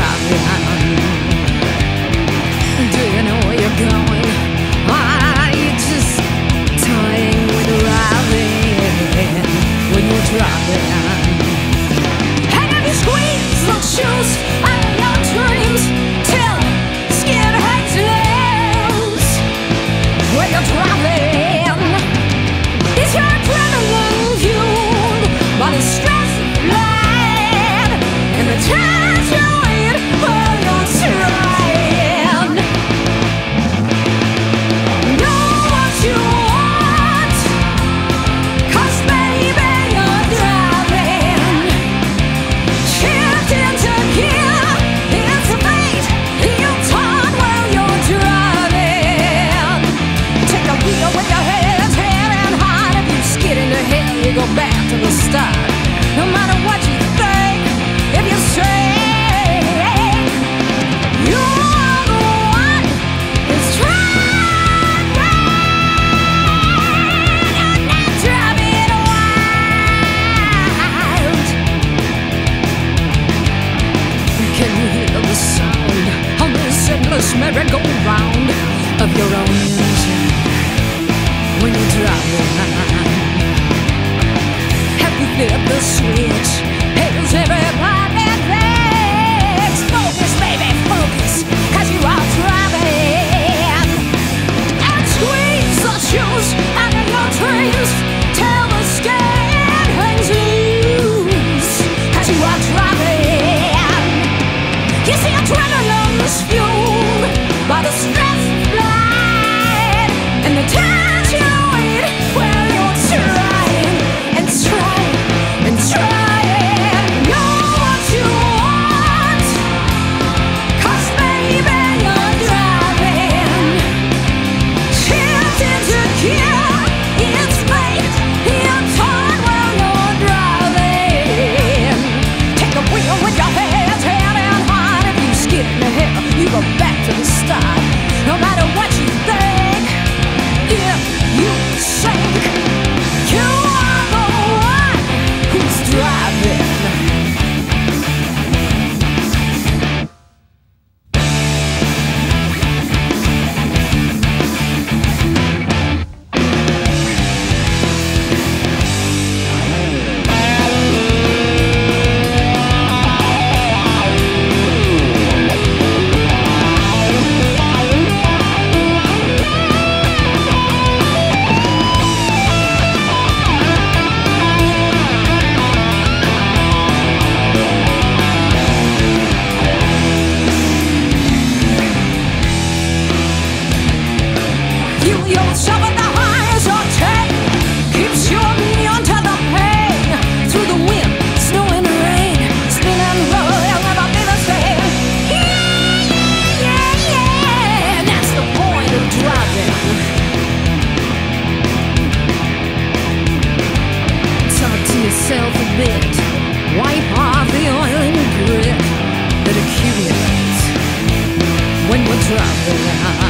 driving? Do you know where you're going? Are you just toying with arriving when you're driving? And have you squeezed those shoes out of your dreams till skin hangs loose when you're driving? Is your adrenaline fueled by the stress of life and the times you wait while you're trying? Know what you want, 'cause baby you're driving. Shift into gear, it's a fate you turn while you're driving. Take a wheel with your hands and hard. If you skid into hell, you go back to the start. No matter what you think, if you say you are the one who's driving, you're not driving wild. Can you hear the sound on this endless merry-go-round of your own engine when you're driving? Have you flipped the switch? Hails everybody thinks. Focus, baby, focus, 'cause you are driving. And squeeze the shoes out of your dreams till the skin hangs loose, 'cause you are driving. You see, adrenaline is fueled by the stress of life and the times you wait while you're trying and trying and trying. Know what you want, 'cause baby you're driving. Shift into gear, it's fate you turn while you're driving. Take a wheel with your hands hand and hard. If you skid in the hell, you go back to the start. No matter what you think, if you sink, you are the one who's driving. You yourself at the highest octane keeps your knee onto the pain. Through the wind, snow and rain, spin and roll, you'll never be the same. Yeah, yeah, yeah, yeah. That's the point of driving. Talk to yourself a bit. Wipe off the oil and grit that accumulates when we're driving.